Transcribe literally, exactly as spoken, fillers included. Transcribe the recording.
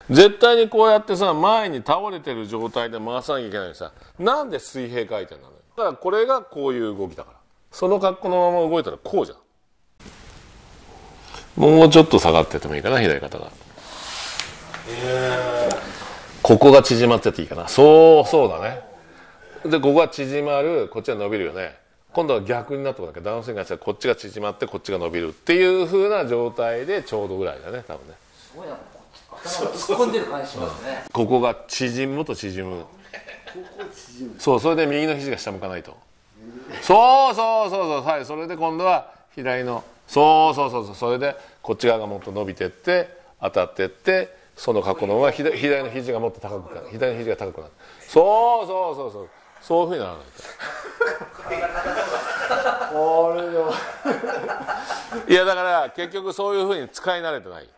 絶対にこうやってさ、前に倒れてる状態で回さなきゃいけないのにさ、なんで水平回転なのよ。だからこれがこういう動きだから。その格好のまま動いたらこうじゃん。もうちょっと下がっててもいいかな、左肩が。えー、ここが縮まってていいかな。そうそうだね。でここが縮まる、こっちが伸びるよね。今度は逆になってこなきゃ、ダウンスイングがしたらこっちが縮まってこっちが伸びるっていう風な状態でちょうどぐらいだね、多分ね。 すごいな、頭突っ込んでる感じしますね。 ここが縮むと縮む。そう、それで右の肘が下向かないと。そうそうそうそう、はい、それで今度は左の、そうそうそうそう、それでこっち側がもっと伸びてって当たってって、その格好のまま左左の肘がもっと高くなる、左の肘が高くなる。そうそうそうそう、そういうふうにならないと。これでもいやだから結局そういうふうに使い慣れてない。